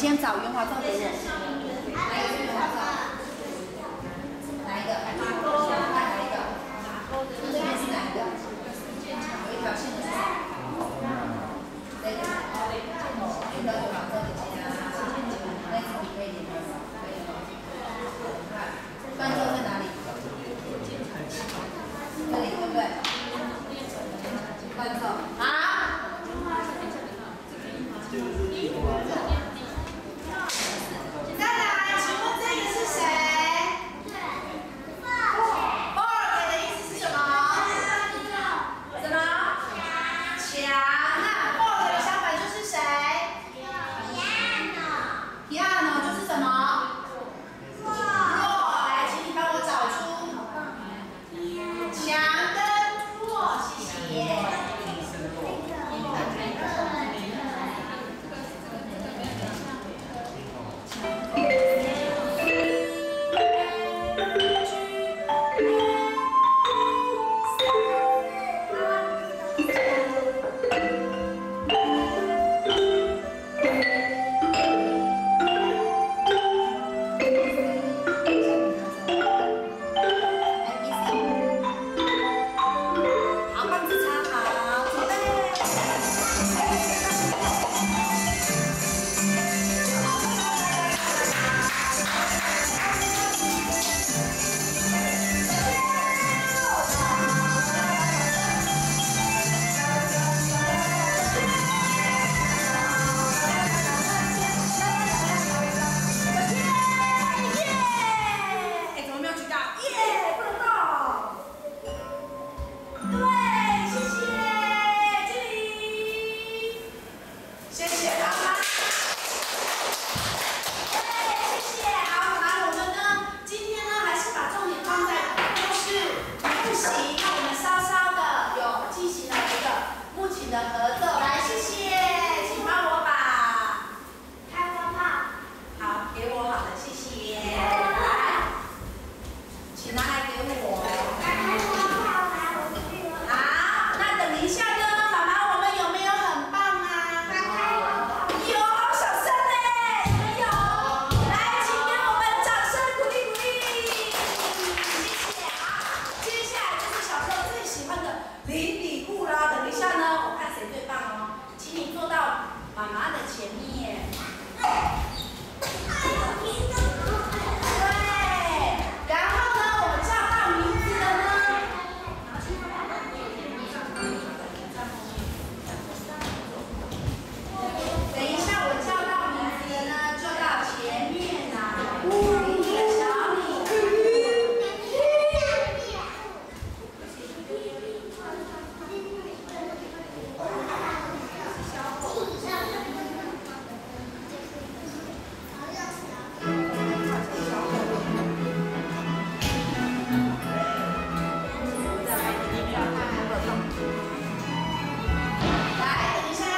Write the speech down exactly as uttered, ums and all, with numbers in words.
先找圆滑照给我。哪一个是圆滑照？哪一个？哪一个？这边是哪一个？有一条线的是啥？这个。这个就往这里接啊。那支笔可以连吗？可以。看，伴奏在哪里？这里对不对？伴奏啊。 再来，请问这个是谁？对。org 的意思是什么？什么？强。那 org 的相反就是谁 ？piano。piano 就是什么？弱。弱。来，请你帮我找出强跟弱，谢谢。 的合奏。